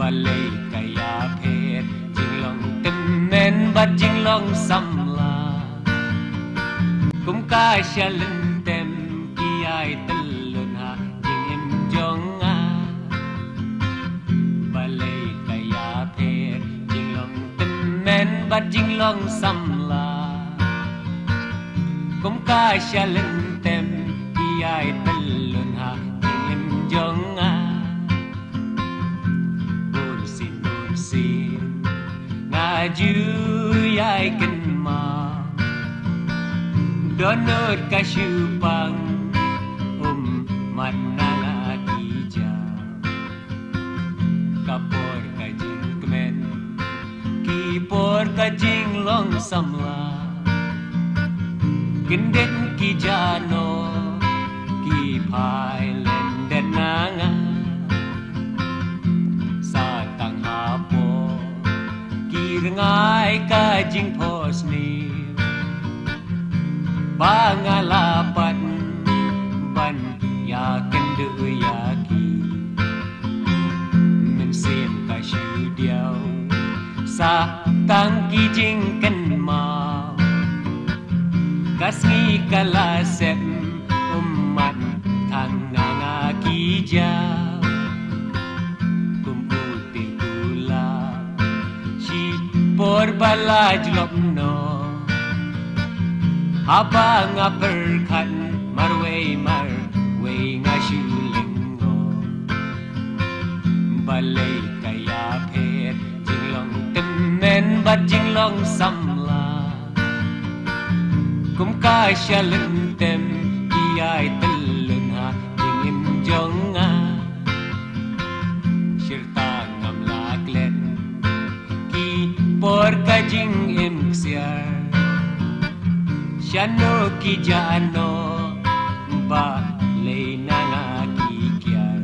balay kaya phet jing long tem men bat jing long samla kum ka shalin tem ki ai telun ha jing im jong a balay kaya phet jing long tem men bat jing long samla kum ka shalin tem ki ai telun ha jing im jong a ngaju yai ken ma donut kasyupang mananga kija kapor kajing kemen kipor kajing long samla gendek kijano ki pai len den nanga satang hapo ngai ka jing pos ni bangalapan ban ya kendu ya ki men sim ka shu diao sa tang ki jing ken ma kasngi kala sem umman thang nga ki ja por balaj lopno haba nga perkhan marway nga shulingo balay kaya phet jinglong temen bat jinglong samla kum ka shalin tem iyai telun ha jingim jonga shirta ngam laklen por kajing im ksiar shano ki jano ba le nanga ki kyar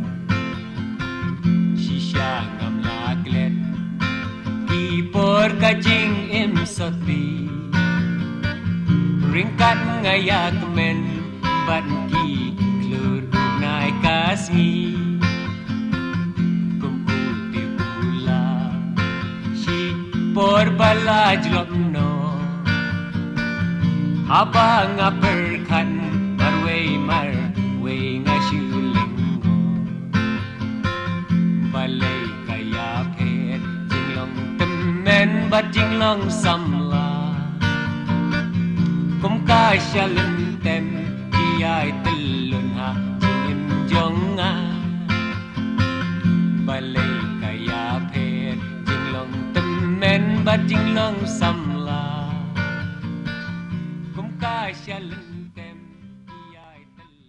shisha ngam laklet ki por kajing im soti ringkat ngayak men ban ki klur nai kasngi por balaj lopno haba nga perkhan marway nga shulingo balay kaya phet jinglong temen bat jinglong samla kum ka shalin tem iyai telun ha jingim jonga balay kaya phet jinglong men bat jinglong samla kum ka shalin tem iyai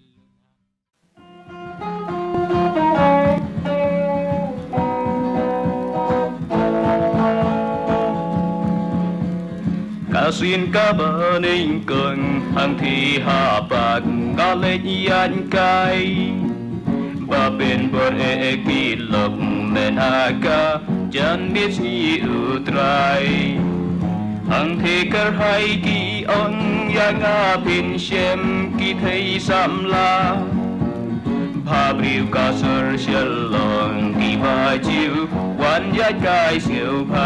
kasin ka baning keng hang thi ha bak ka le yan kai ba ben bor e ki lok men aga jan biết si utrai hằng thế cơ hai kỳ on ya nga pin shem ki thei sam la ba briu ka sar shel long ki ba chiu wan ya kai siêu pa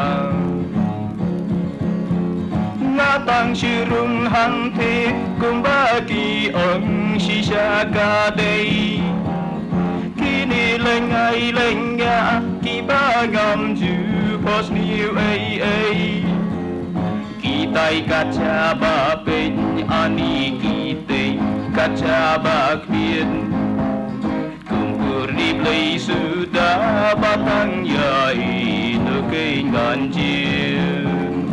nga tang shirung hằng thế cùng ba kỳ on shisha ka dei kini leng ai leng ya ki ba ngam ju pos niu ai ki tai kacha ba pen ani ki te kacha ba kien kumpur di play sudah batang yai no ke ganjil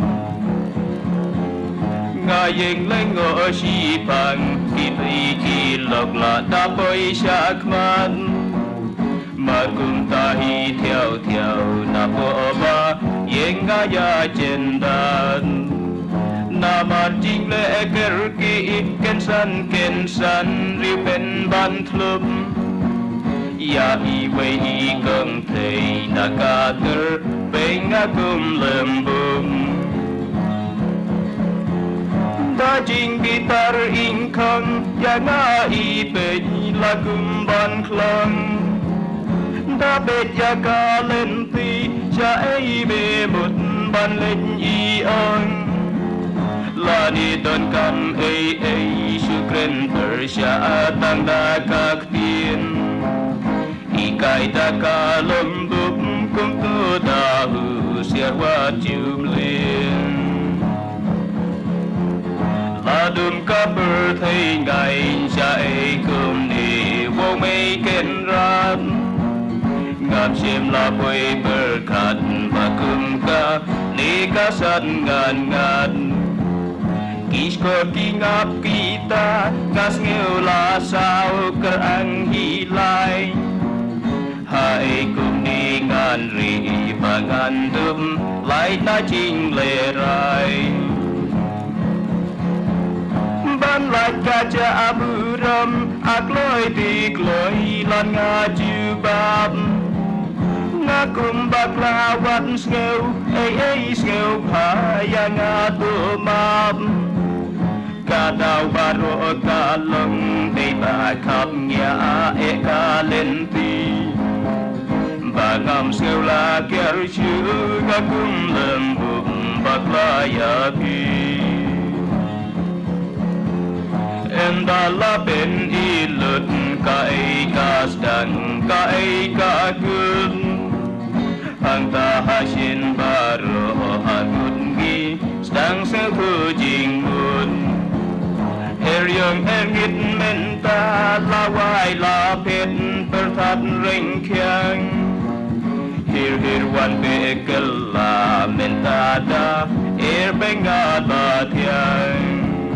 ngayeng leng ngo si pang ki ki lok la da poi shakman mà cùng ta hi theo na po ba yeng ga ya chen dan na ma jing le ker ki ken san ri pen ban thlum ya i we i kang thei na ka ter pe nga kum lem bum ta jing bitar in khang ya nga i pe la kum ban khlang đã bệt ya ca lên ti cha ấy bề một ban lên y ơn là ni đơn cam ấy su kren persya tang da các tiền y kai da ca lom búp kum tu da hu sia wa chum lên là đùm ca bờ thấy ngày chạy cơm đi vô mây kén rat ngap sim la boy berkat và cơm ca ni ca san ngan ngan kisko kingap kita kas ngeu la sao ker ang hilai hai kum ni ngan ri và ngan đùm lại ta chinh lệ rai ban lại ca cha abu ram ak loi tik loi lan nga chu bab nga kum bak la wan ngeu ei ngeu pha ya nga tu map ca đào ba ro ca lông đây ba khắp nhà e ca lên ti ba ngam ngeu la ker chu ga kum lem bum bak la ya pi enda la ben ilut kai kasdan kai ka kun anta hasin baro hagun gi stang se khu jing mun eryong engit menta la wai la pet perthat ring kyang hir wan be kella menta da benga ba thiang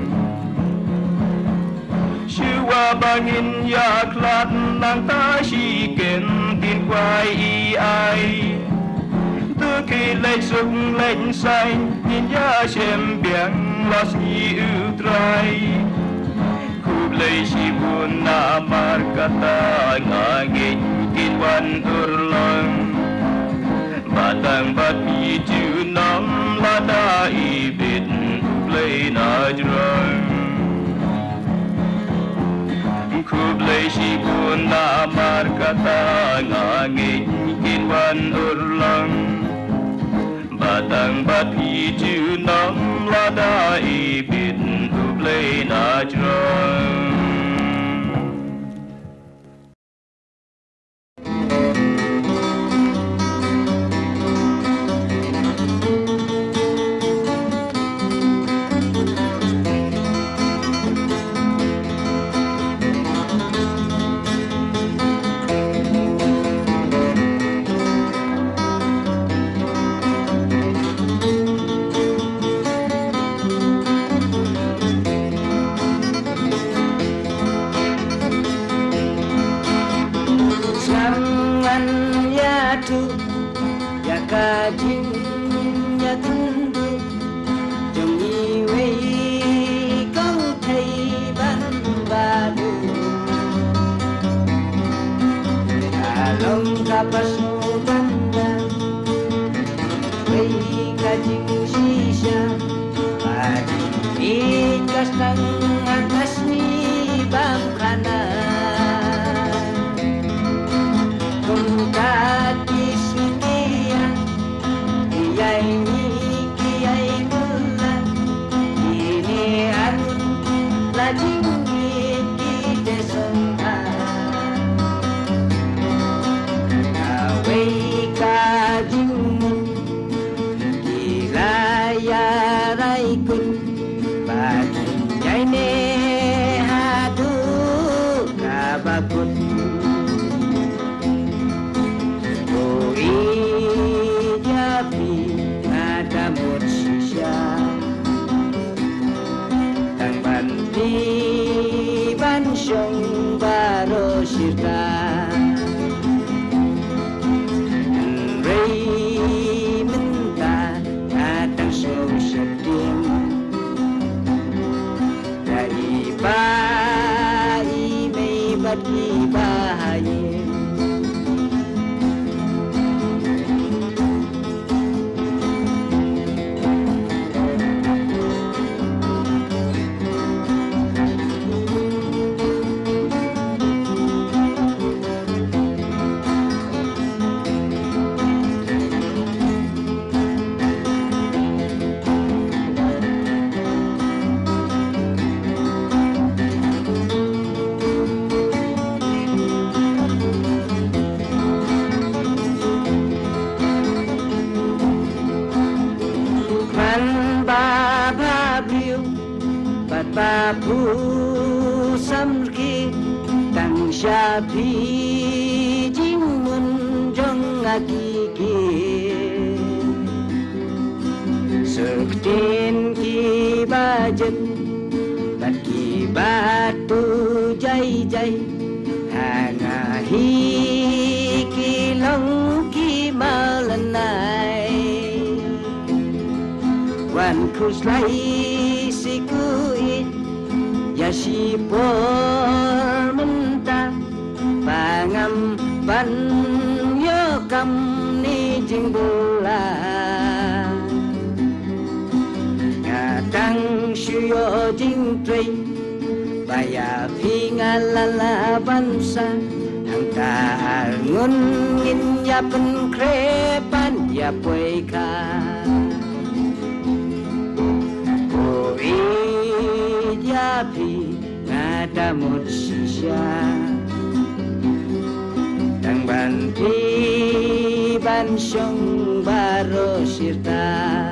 Shua bangin yaklat nang ta shi ken tin quay y ai Tư kỳ lệnh sung lệnh xanh nhìn ya xem biếng lo si ưu trai Khub lei si bun na mar kata nga ngin kin wan urlang Batang bat pi chu nam la da i bit khub lei na jrang Khub lei si bun na mar kata nga ngin kin wan urlang Batang bat hi chu nam la da i bit khub lei na jrang samki tang shapi jingun jong akiki sektin ki bajet bat ki batu jai jai hanga hi ki long ki malanai wan kuslai sikui ya si por menta pangam ban yo kam ni jingbola ngatang shuyo jing trei baya pingala bansa hang ta ngun ngin ya pen krepan ya poika Yapi ngada mutsisya tang banti ban syong baro sirta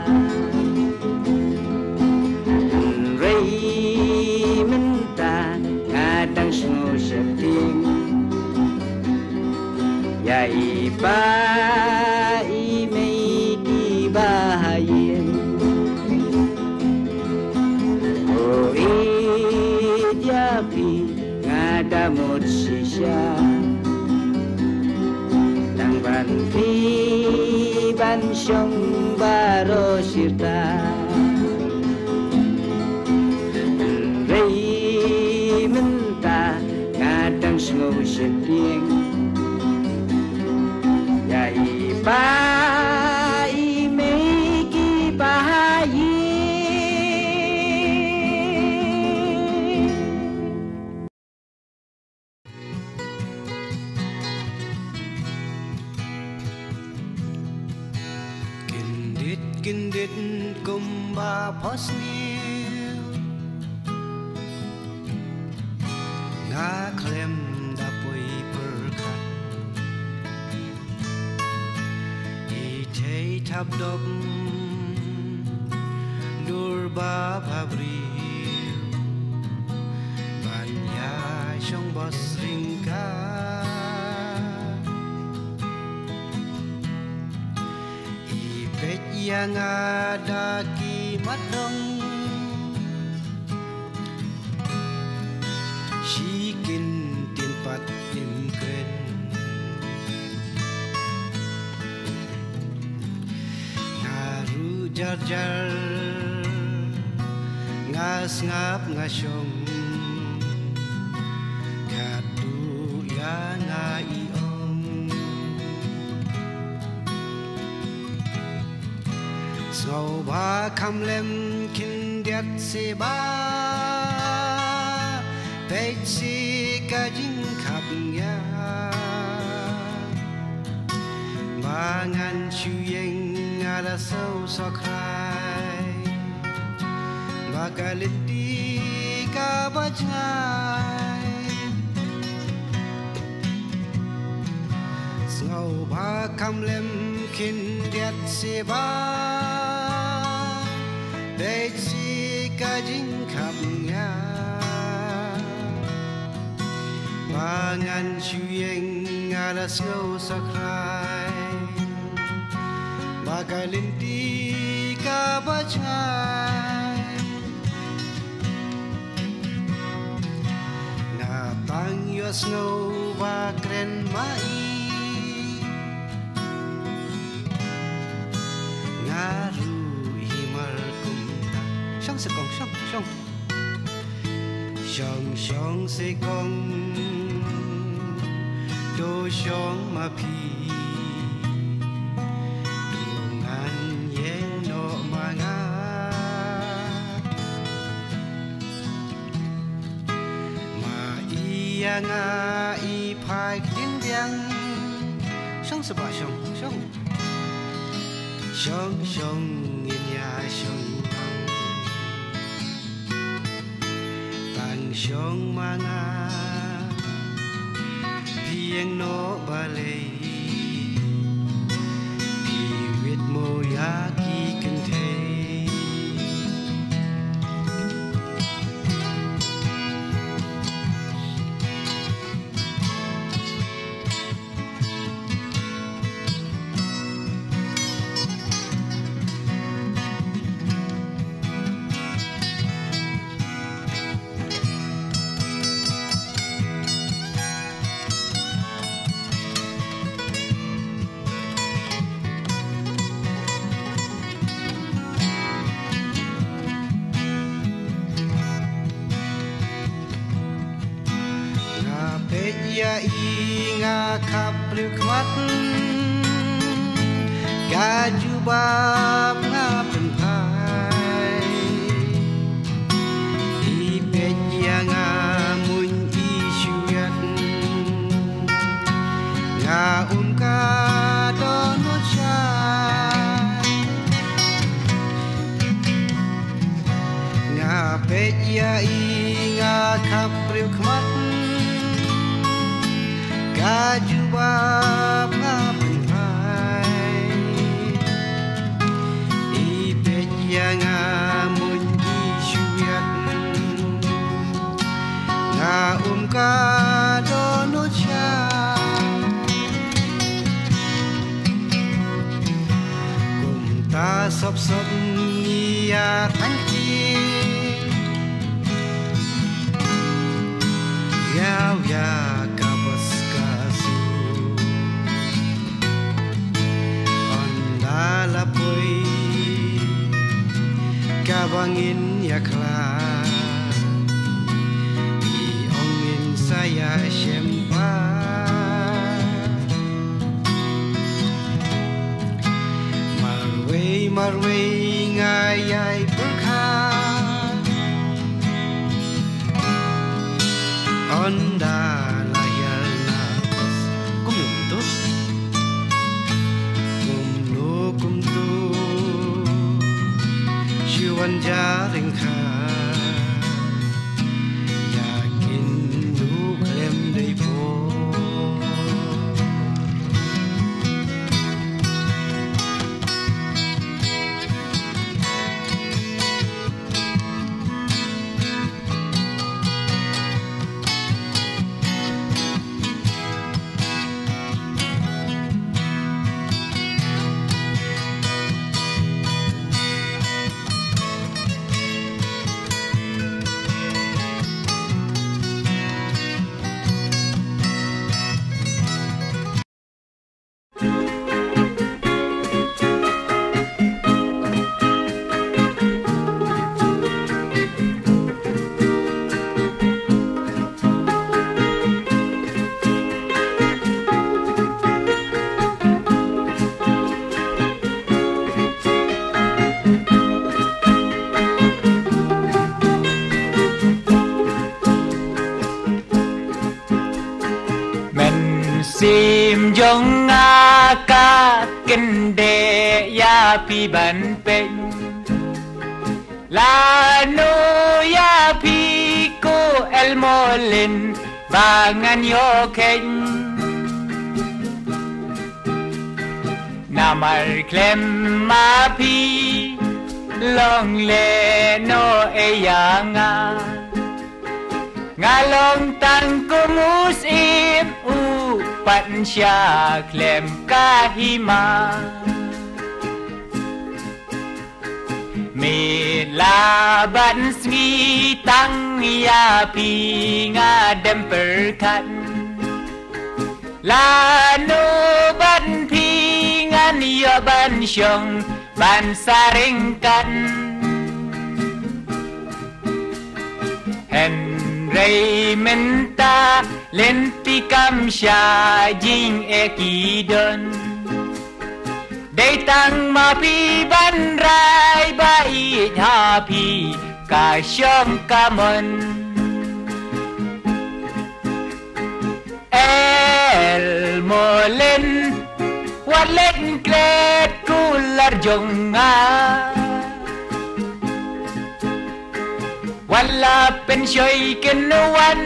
rei menta ngadang snow septing ya ipa imei ki bahayin Yapi ngada mutsisya tang banti ban syong baro sirta rei menta ngadang snow septing ya ipa imei ki bahayin Gindit kumba posnil nga klem da poi perkat ite tab dok durba pabri banya syong bos ringka yang ada ki madong shikin tinpat imkren ngaru jar jar ngas ngap ngasyong kadu ya ngai Ngau ba kam lem kin diat se ba pech si ka jing khap ya mangan chu yeng ala sau so krai ba ka liti ka ba chai ngau ba kam lem kin diat se ba Bech si ka jing khap nga Mangan chu yeng ala snow sa krai Magalinti ka ba chay Nga tang yo snow ba kren mai Ngaru Shong se kong shong shong shong shong se kong do shong ma pi dungan yen no manga ma iya nga i pai din biang shong se ba shong shong shong shong yin ya shong Syong mga piyeng no balay piwit mo yaki kentay ya inga kabruk mat Gajubab ngapen pai Ipet yang ngamun isyuat Ngaum ka donut syai Ngapet ya inga kabruk mat Gajubab ngapen pai Ipet yang ngamun isyuat Ngaum ka donut syai Ta sop niya tanki Yaw ya kabas kasu Onda lapoy Kabangin ya kla Iongin saya syempa Marway ngayay berkat Onda layar nafas Kumnum tu Kumnu tu Syuan jaring ka Yakin du klem day po Sim jong ngaka kende ya pi ban pen Lano ya pi ko el molin bangan yo ken Namar klem ma pi long le no eyanga Ngalong tang kumus im upan siya klem kahima Milaban sngi tang yapi nga demperkan Lano ban pingan ya ban syong ban saringkan Raymenta lentikam siya jing ekidon Datang mapi banray bait hapi kasyong kamon El molen walet klet kular jonga Wala pensyo'y kinuwan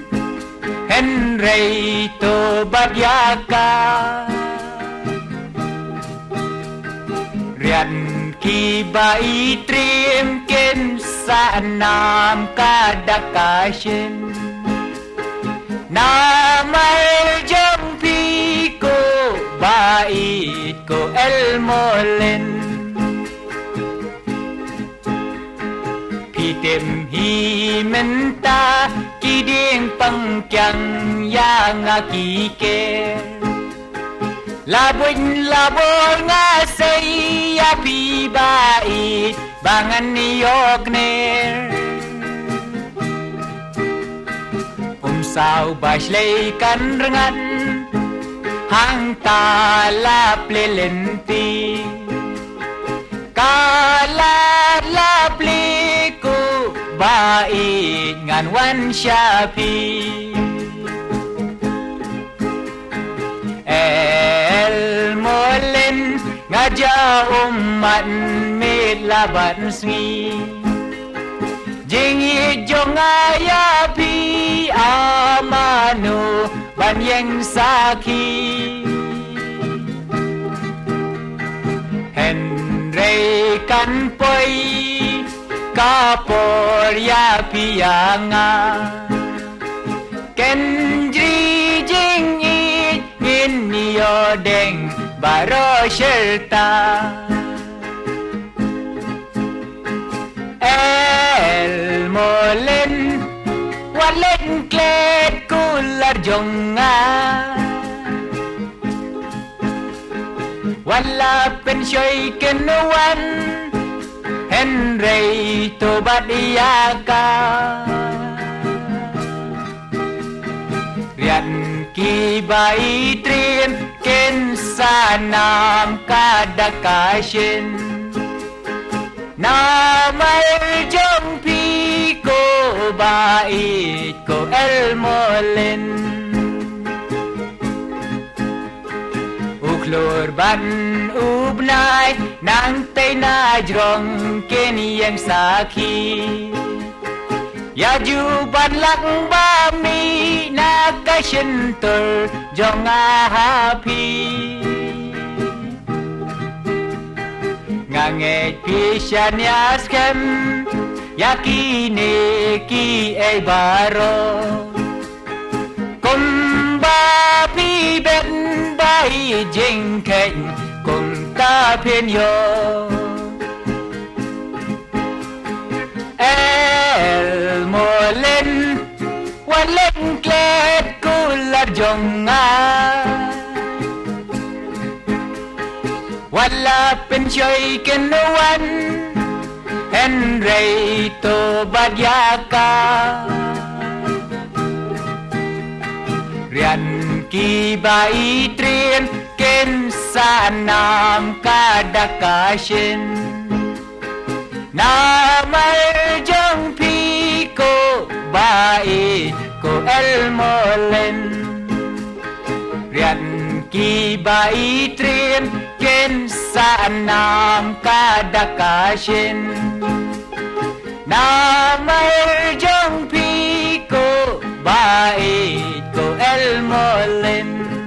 Henry to bagyaka Riyan kiba itrim kin sa anam kadakasyin Namay jong piko bait ko el molen Pitim himenta kiding pangkyang yang akike Labuin labor nga saya pi bait bangan niyok ner sao bài lấy cắn ngắt hang ta la ple lên ti ca la ple ku bai ngan wan sha pi el molen ngaja umat mit labat smi jingi jongaya pi amanu banyeng saki henrei kan poi kapor ya pianga kendri jingi niyo deng baro shelta el molen walen klet kular jonga wala pensoi kenuan henrei to badiaka rian ki bai trien ken sanam kadakashin namai jong pi ko bait ko el molen uklor ban ubnai nang tay na jrong ken yang saki ya ju ban lak ba mi na ka shin tur jong a happy ngange pishan ya skem yakine ki e baro kumba pi ben bai jing ken kum ta phen yo el molen walen klet kular jonga wala pensoi kenuan henrei to badyaka rian ki bai trien ken sanam kadakashin namai jong pi ko bai ko el molen rian ki bai trien ken sanam kadakashin namai jong pi ko bai ko el molen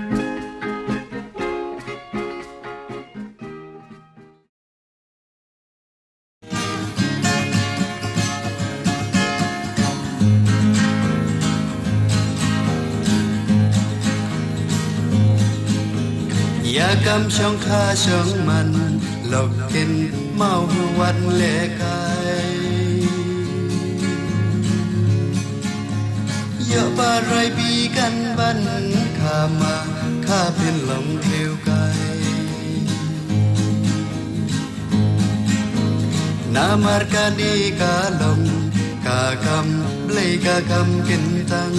ya kam song kha song man lộc kin mau wan le kai ya ba rai bi kan ban kha ma kha pin long theo kai na mar ka di ka long ka kam ble ka kam kin tang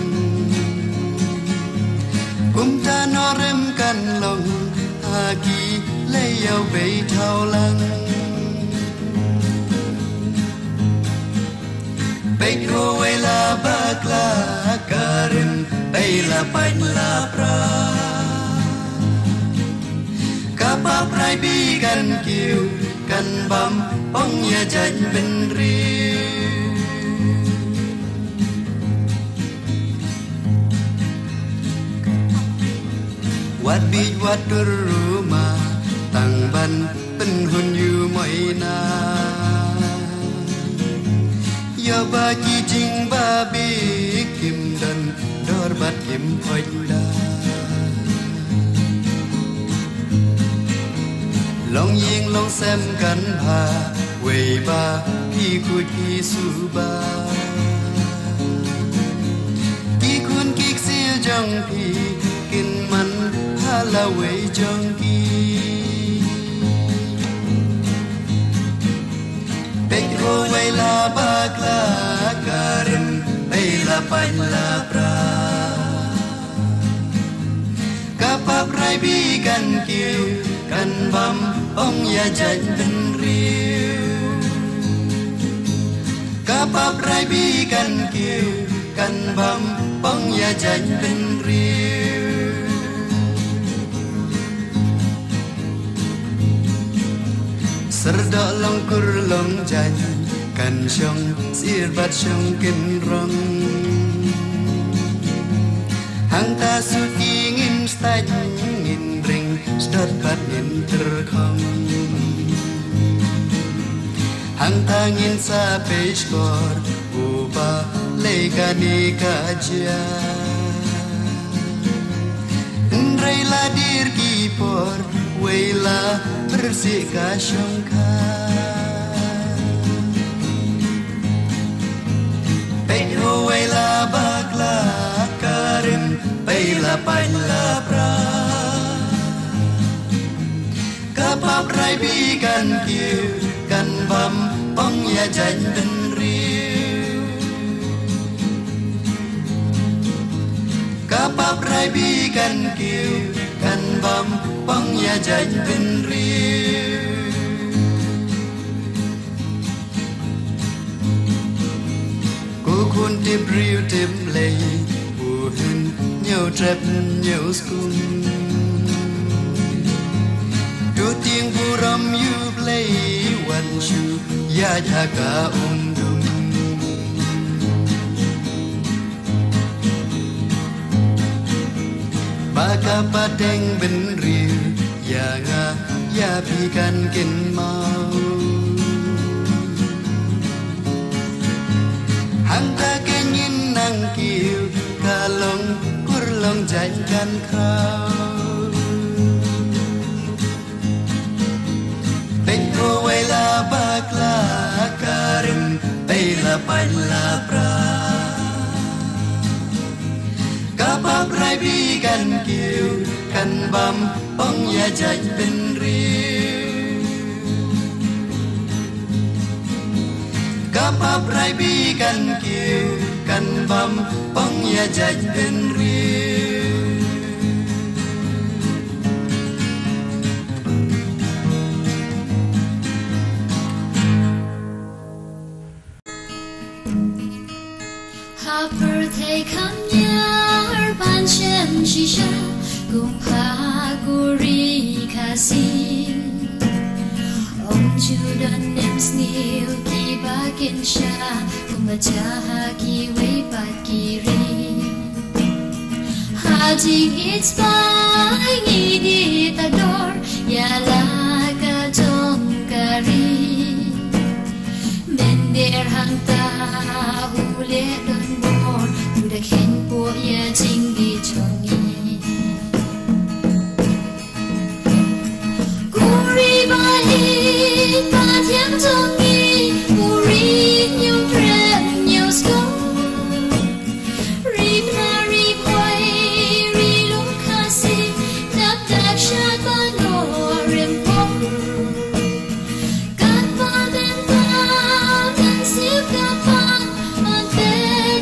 kum ta no rem kan long aki le yau bei thao lang bei ko we la bakla karim bei la pain la pra ka pa prai bi kan kiu kan bam ong ya jan ben ri wat bi wat rumah tang ban pen hun yu moi na ya ba ji jing ba bi kim dan dor bat kim phoi da long ying long xem kan ha wei ba ki ku ki su ba ki kun ki sil jong pi kin man la wei jong ki bei ko wei la bakla karim bei la pain la pra bi kan kiu kan bam ong ya jaj ben riu kapap rai bi kan kiu kan bam ong ya jaj ben riu serdok long kur long jaj kan syong sir bat syong kin rong hang ta su ingin staj ingin ring stot bat in terkhong hang ta ngin sa page kor uba lega ni kaja ndrei la dir ki por weila bersih ka syongka peho weila bakla karim peila paila pra kapap rai bi kan kiu kan bam pong ya jaj ben riu kapap rai bi kan kiu kan bam pong ya jaj ben riu kun tip riu tip lei u hin nhiều trep nhiều skun tu tiếng bu ram yu play wan shu ya jaga dum baka padeng ben riu ya nga ya pi kan kin mau hang ta kenyin nang kiu kalong kurlong jangan kau Beko wela bakla karim Bela pala pra Kapap rai bi kan kiu Kan bam pong ya jaj ben riu Kapap rai bi kan kiu Kan bam pong ya jaj ben riu birthday come near ban shem shisha gumpa guri kasi om judan nem snil ki bakin sha kumbaca ki wei pat kiri hajing it's by ngidi tador ya la ka jong kari mender hang ta hule don bor udah khen po ya jing di chongi guri bahi pa thiam chongi guri new trem new school ri na ri khoi ri lung khasi tap tap shat ba no rim pom kan pa den ta kan siu ka pa on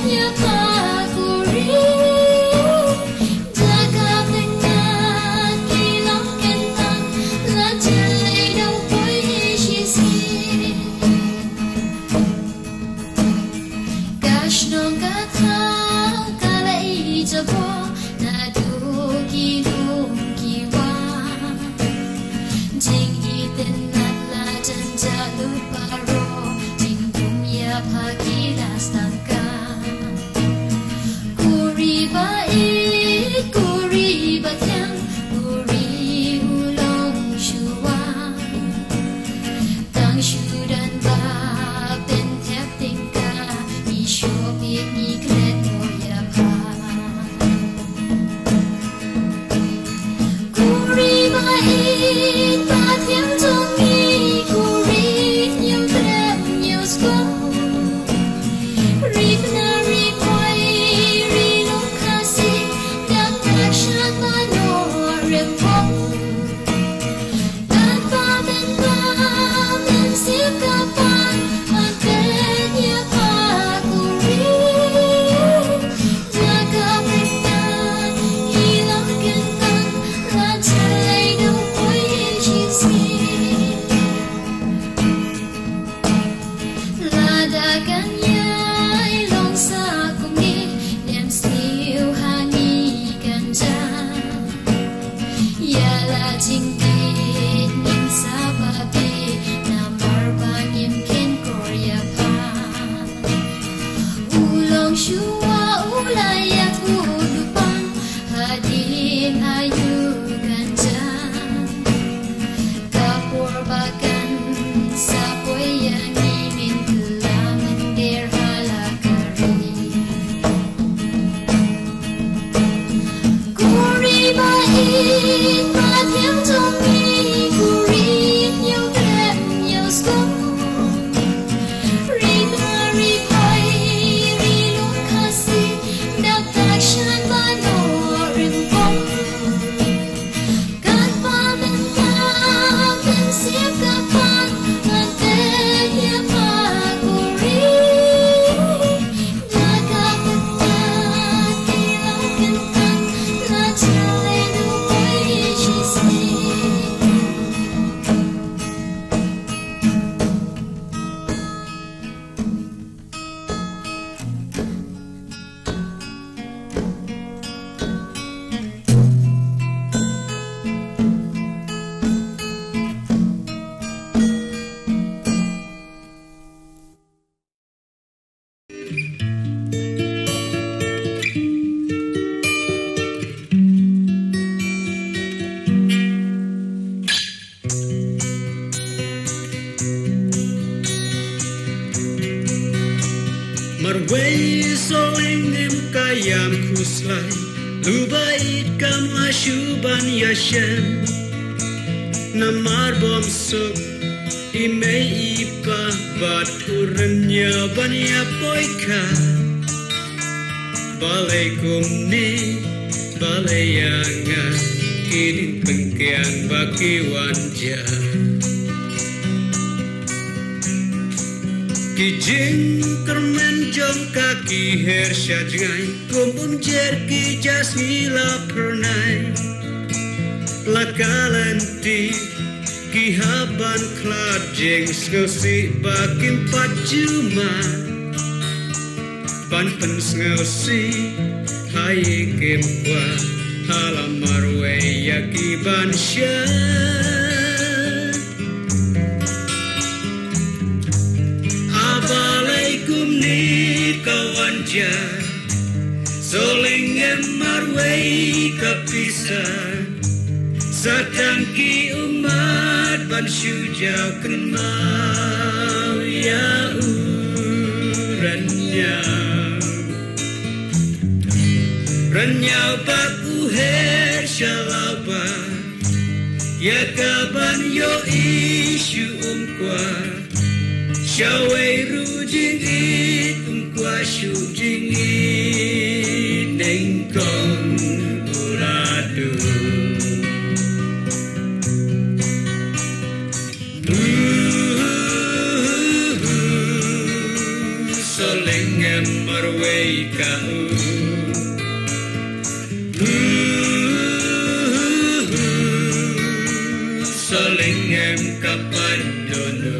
Marway soling em kayam kuslay Lubait kam asyuban yashem Namar bom suk Ime ipa bat urenya banya poika Balai kumni balai yanga Kini pengkiang baki wanja Kijing kermen jom kaki her syajngai Kumbum jer ki jasmila pernai Lakalanti ki haban klad jeng skosi bakim pajuma Ban pen skosi hai kemwa halamar we yaki ban syah Abalaikum ni kawan jah Soling marway kapisah Satangki umat ban syujau kenmau ya Renyau baku her syalaba Ya kaban yo isu umkwa Syawai rujing it umkwa syujing it Nengkong uradu Soleng marway kau Soleng kapan dono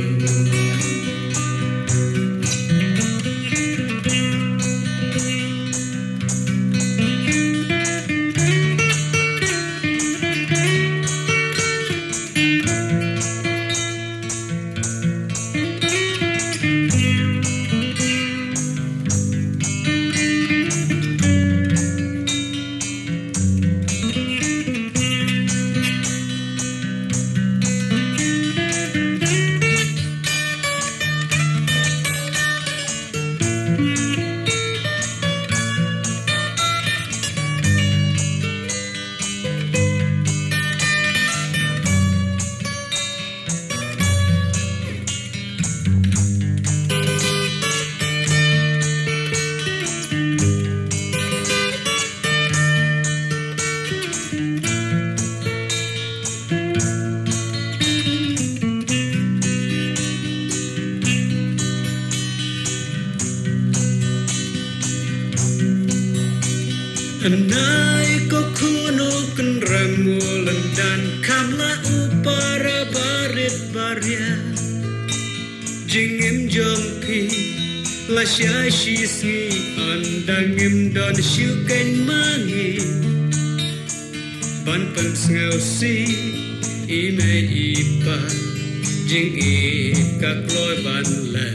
Anai ko kuno kenrang mulan dan kamla upara barit barya Jingim jompi la syashi sni andangim don syukain mangi Ban pen sngau si ime ipa jing ikak loy ban lan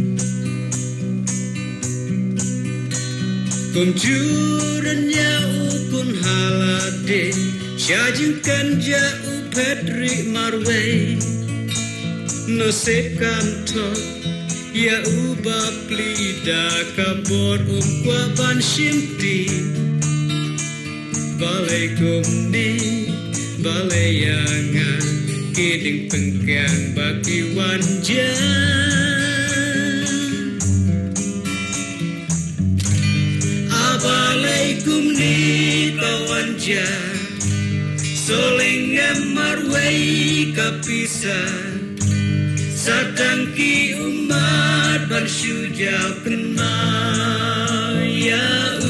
Kumjuran yau kun halade Syajingkan jau pedri marway Nosep kantor Ya ubak lida kabor umkwa ban shimti Balai kumni balai yangan Kiding pengkiang baki wanjan Abalaikum ni kawan jah Soling marway kapisah Satangki umat ban syujau kenmau ya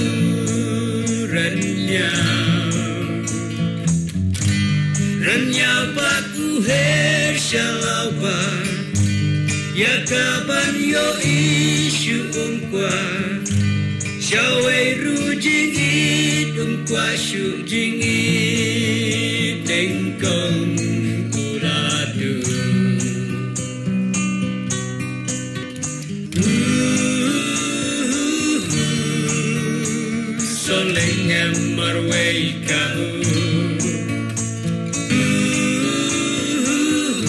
Renyau baku her syalaba Ya kaban yo isu umkwa Syawai rujing it umkwa syujing it Tengkong uradu Soleng marway kau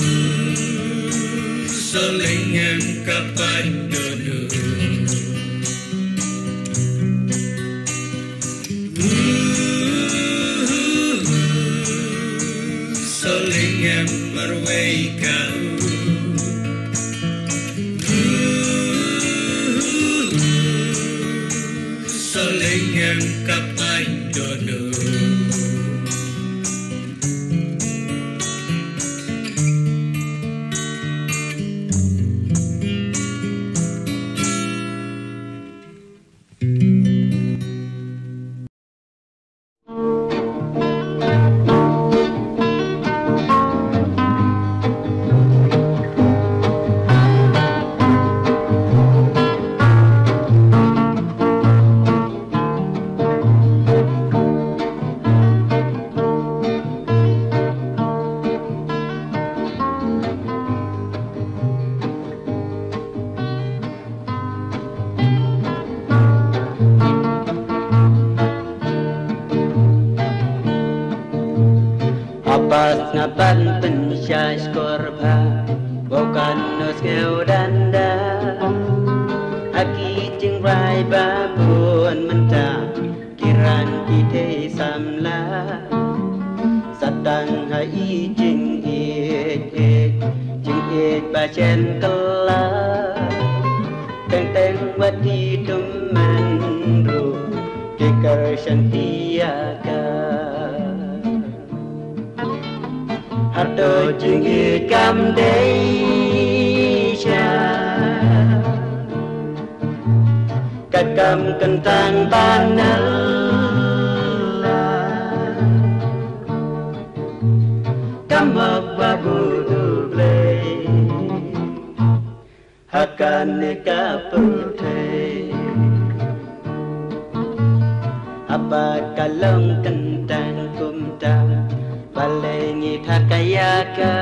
Soleng kapan dodo em cặp anh đôi nở Apas ngapan pensyai skorba bukan nos ngeudanda Aki jeng rai babun mentah kiran kita samla Satang hai jeng bacan kela Teng wati teman ru kekar shantiaga Harto jengi kam deisha Kakam kentang panala Kamak babu duble Hakan neka putih Apa kalong kentang kumtang Balengi thakayaka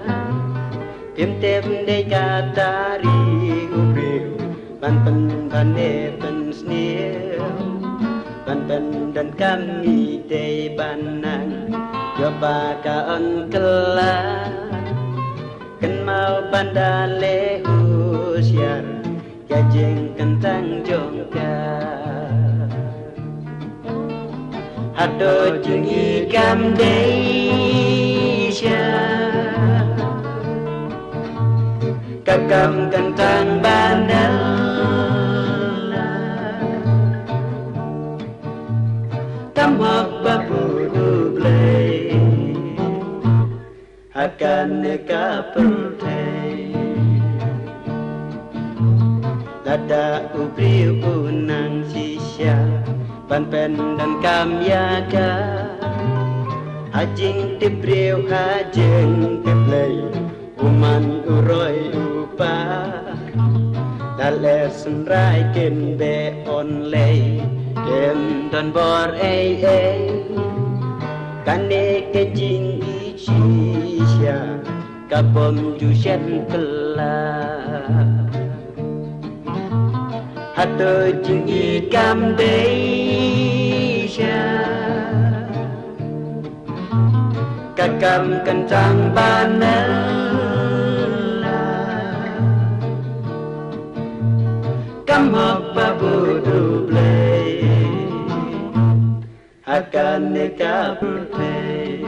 Tim de katari ubriu Ban bane ban sneer Ban dan kami de banang Coba ka on kela Ken mau bandale usiar Jajeng kentang jongka Hado jengi kam deisha Kakam kentang bandala Tamak babu duble Akan neka putih Lada ubri unang sisya Pan-pen dan kamyaga Hajing tibriu hajing tiblay Uman uroy upa Dale sunrai kin be onlay Kem dan bor Kane ke jing icisya Kapom jusyen kelak Hato jing ikam deisha Kakam kentang banala Kamak babu duble Akan neka putih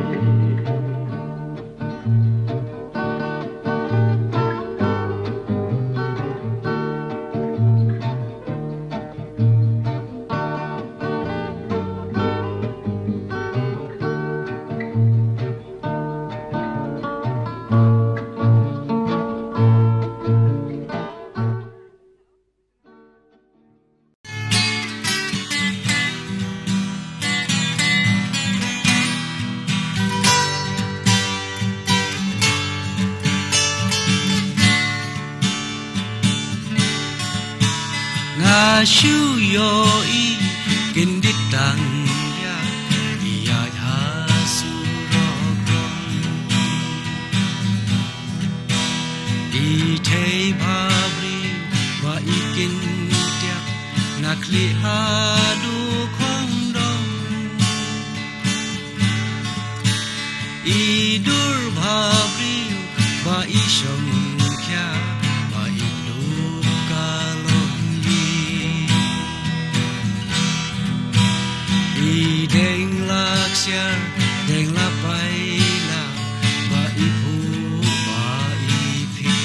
Shu yo i genditang ya ia hasurogong I te pabri wa ikin tiak nakli hadu kondong I dur pabri wa ishong kya wa idu kalong Deng laksya, deng lapai la, ba ipu, ba ipi.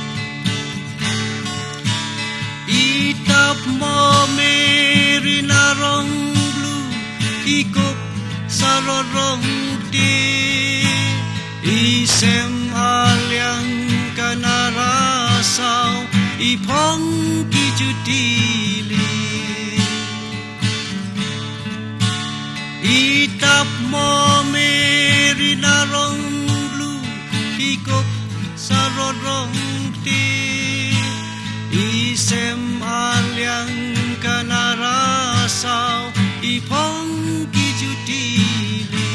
Itap mo merina ikop sarorong di isem alyang kanarasau ipong kijudili itap mo merinarong blue ikop sarorong di isem alyang kanarasau ipong kijudili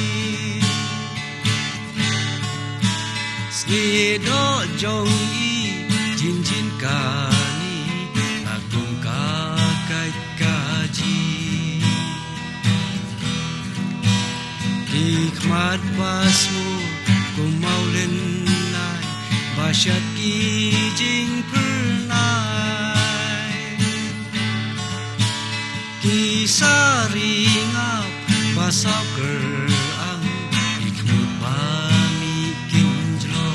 Slido jong i jin jin kani agung kakai kaji Hikmat basmu kumaulen nai basyat ki jing pernai Kisari ngap basau kerang ikmut pami kinjlo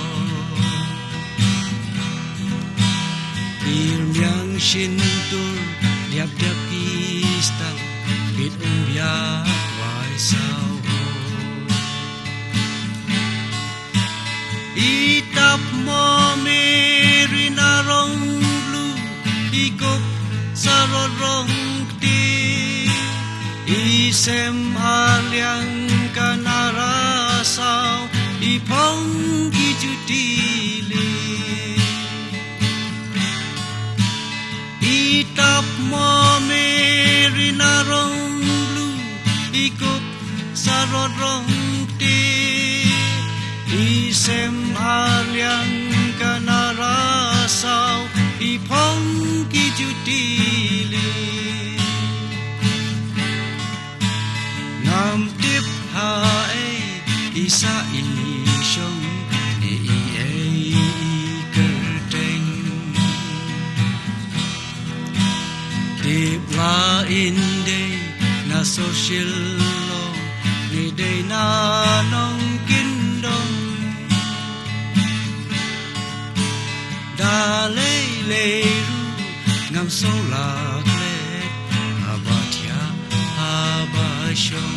Irmyang shintur diap-diap kistang bit umbiak wai sao Itap mo merinarong blue ikop sarorong Isem alyang kanarasau ipong kijudili Itap mo merinarong blue ikop sarorong Isem alyang kanarasau ipong kijudili Nam tip hae isa isyong ni kerteng Tip lain day na social law ni day na nong kindong Dalay leru ngam solak let abatya abasyong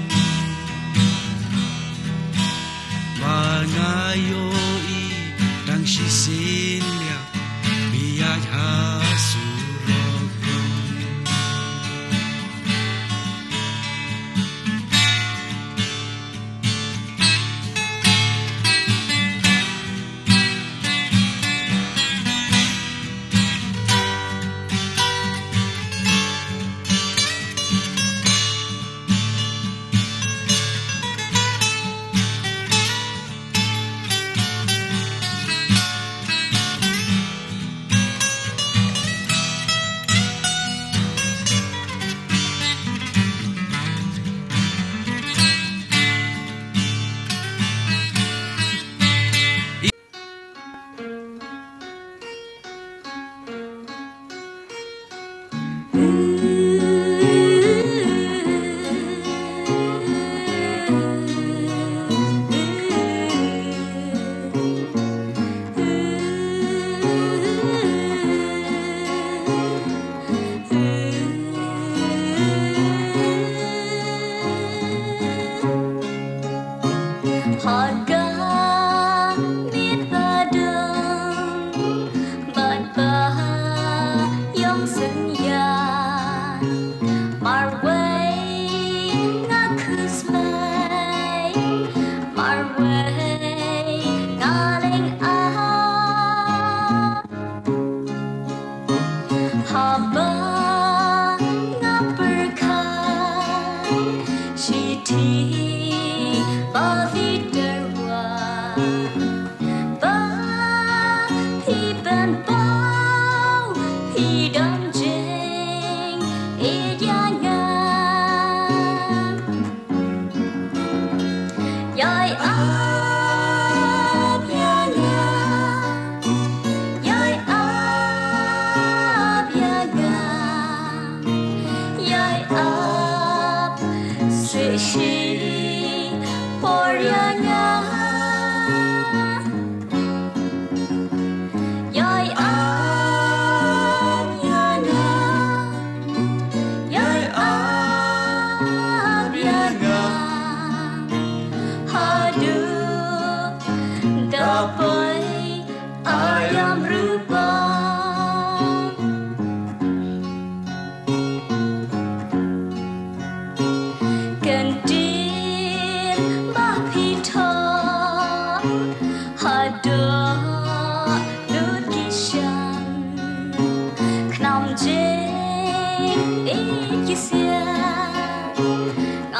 Mangayoi dang sisilya biyay hasurogong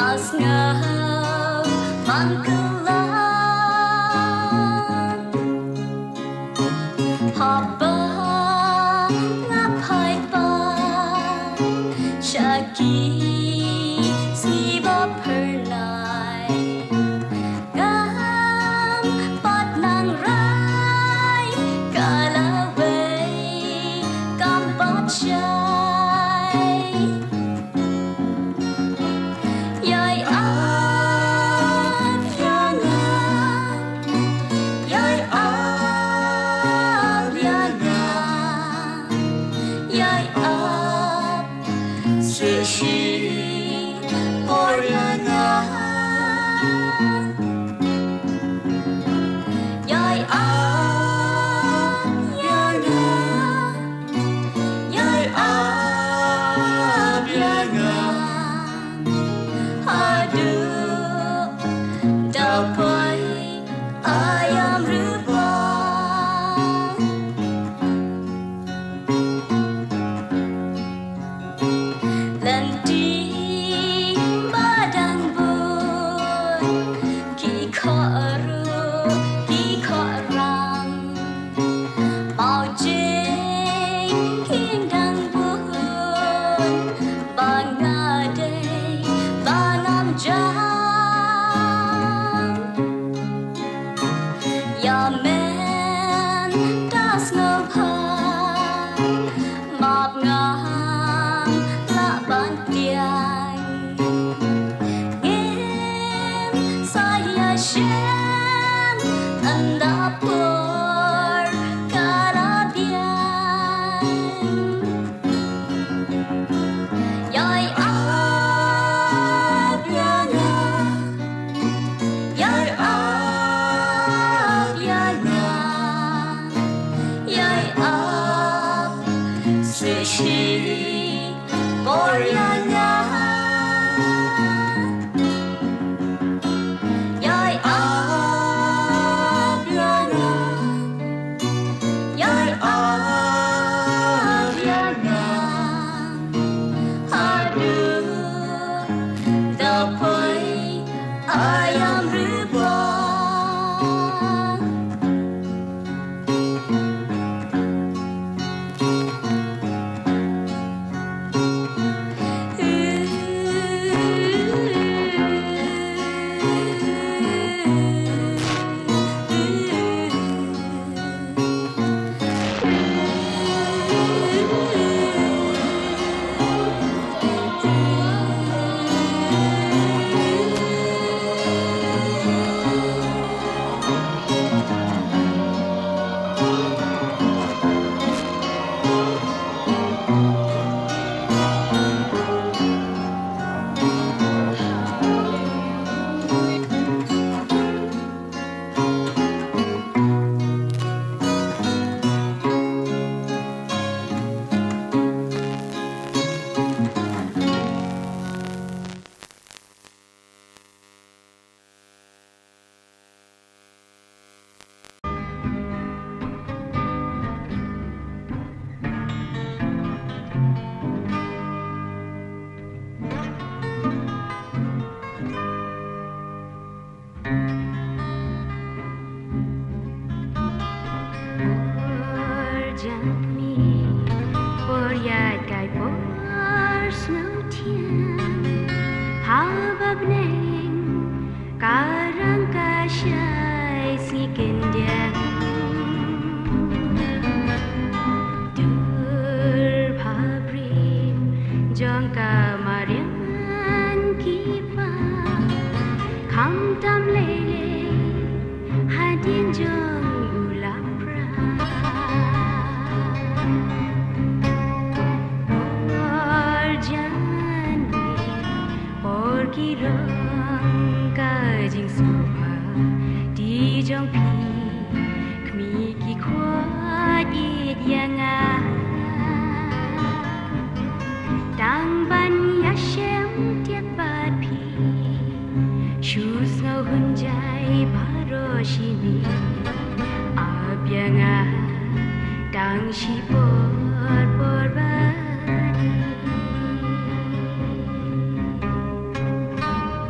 das ngau mangkula haba ngapai pa shaki siba perlai gam pat nang rai kalaway kam pat shai yai ap yana yai ap yana yai ap srishi poryana yai ap yana yai ap yana aduh dapat ayam rubah lentik badan bun kikaru kikarang mau jeng kindang bun bangadai banam jam ya men das ngapa map ngam la ban tiang em saya shem anda por karabian yai ap yana yai ap yana yai ap srishi poryana yai ap yana yai ap yana aduh dapat ayam rubah Dang si por bani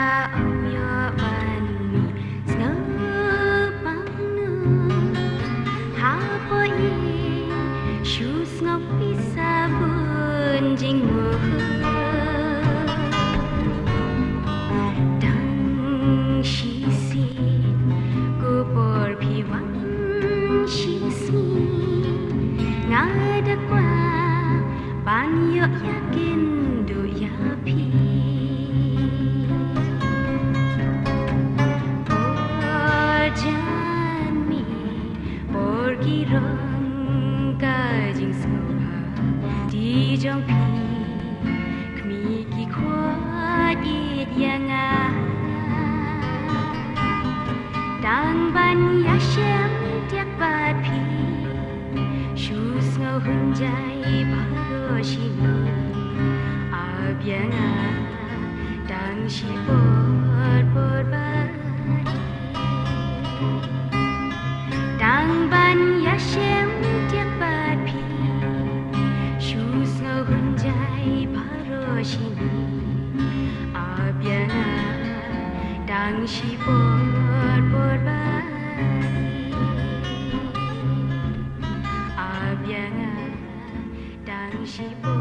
She